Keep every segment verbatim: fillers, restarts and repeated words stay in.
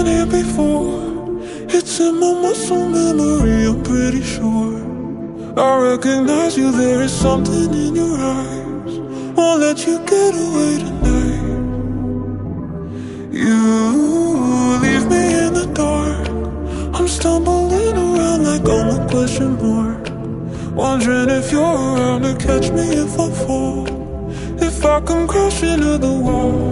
been here before. It's in my muscle memory, I'm pretty sure. I recognize you, there is something in your eyes. Won't let you get away tonight. You leave me in the dark. I'm stumbling around like I'm a question mark, wondering if you're around to catch me if I fall, if I come crashing to the wall.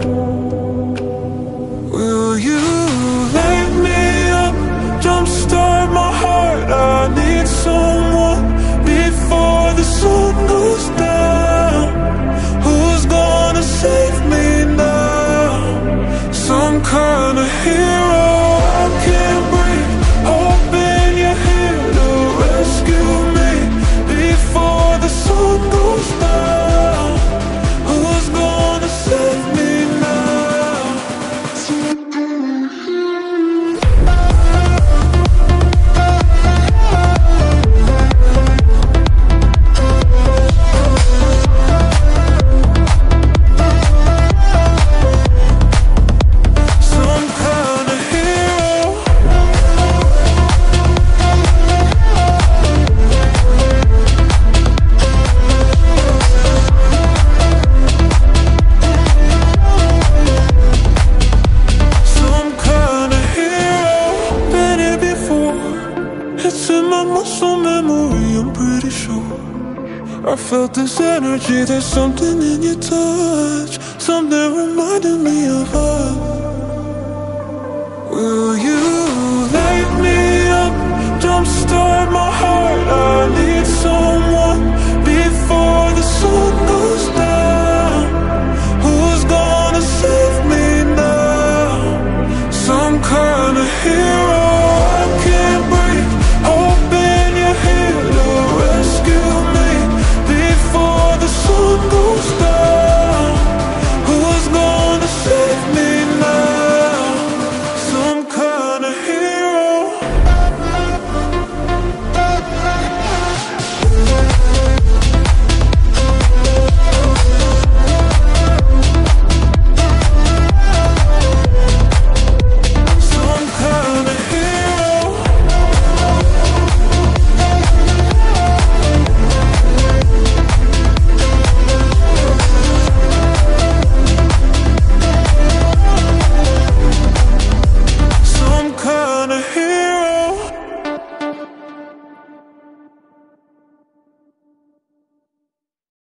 Will you light me up, jumpstart my heart? I need someone before the sun goes down. Who's gonna save me now? Some kind of hero. I can't breathe, hoping you're here to rescue me before the sun goes down. Who's gonna save me now? Some kind of hero. Some kind of hero. Been here before. It's in my muscle memory, I'm pretty sure. I felt this energy, there's something in your touch, something reminding me of us. Will you light me up, jumpstart my heart? I need someone before the sun goes down. Who's gonna save me now? Some kind of hero.